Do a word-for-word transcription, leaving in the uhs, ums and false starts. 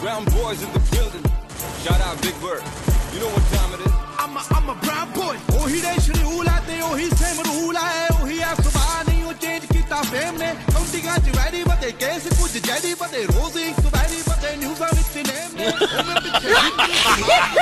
Brown boys in the building. Shout out Big Bird. You know what time it is? I'm a, I'm a brown boy. ਉਹੀ ਦੇ schedule ਆ ਤੇ ਉਹੀ same rule ਆ ਉਹੀ ਆ ਸੁਭਾਅ ਨਹੀਂ ਉਹ ਚੇਂਜ ਕੀਤਾ ਫੇਮ ਨੇ ਕਾਉਂਟਿੰਗਾਂ ਚ ਵੈਰੀ ਬਤੇ ਕੇਸ ਕੁਝ ਜੈਦੀ ਬਤੇ ਰੋਜ਼ ਇੱਕ ਵੈਰੀ ਬਤੇ ਨਿਊਜ਼ਾਂ ਵਿੱਚ ਨੇਮ ਨੇ ਉਹ ਮੈਂ ਪਿੱਛੇ